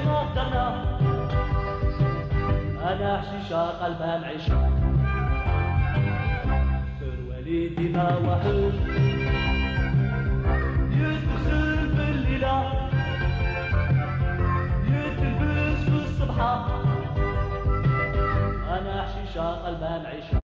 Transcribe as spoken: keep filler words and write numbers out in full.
ما اخترنا أنا حشيشة قلبها معيشة سر وليدي ما وحوش